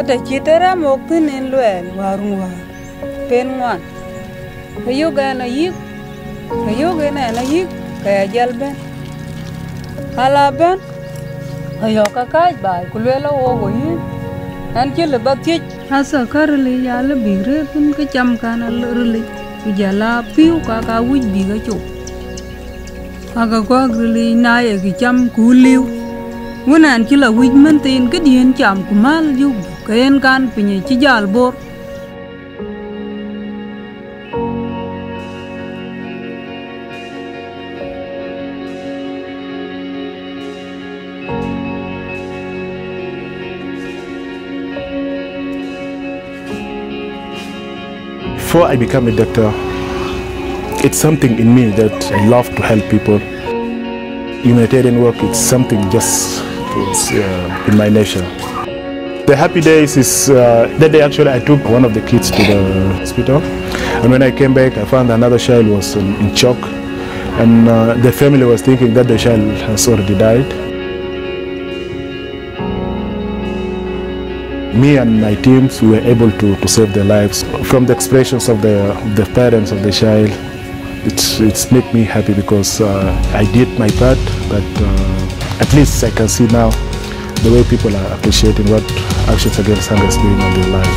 Kata chitera moktin in luel warunwa pen ngwan kayoga na yik kaya jalben halaben ayoka kaj bai kulwela ogo yin an chile batich asa karli yala bigre pun ka cham kana lurli kujala piu ka wij biga chu aga gogli na ye ki cham kuliu wunan chila wij mentin ka dien cham kumal yu kayen kan pinye chi jal bor Before I become a doctor, it's something in me that I love to help people. Humanitarian work is something just in my nature. The happy days is that day actually I took one of the kids to the hospital, and when I came back I found another child was in shock, and the family was thinking that the child has already died. Me and my teams, we were able to save their lives. From the expressions of the parents of the child, it's made me happy because I did my part, but at least I can see now the way people are appreciating what Actions Against Hunger is doing on their lives.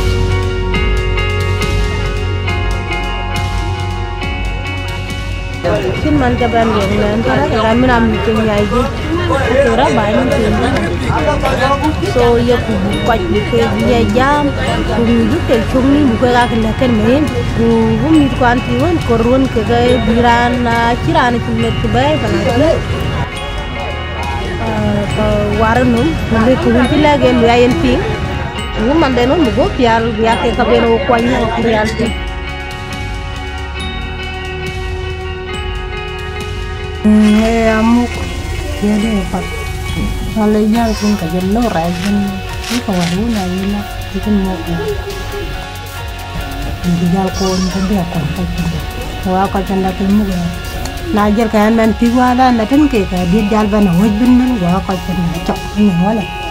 So ya quite ya jam kudu ke chungni buka la ken main ku mi kwan tiwan korun ke ga biran kiran kumet ke bay bana waranum mbe ku pila gen ya yen ping man de non go pial ya ke ka beno kwanya pial ti amuk ya de pat Alenya pun kajian lo rajin, ini kawaru na ina itu mau dijual kon tapi aku kajian, wah kajian dah temu ya, najar kajian main piwa dah, nanti ke kajian jual bana wajib ben wah kajian cok ini wala.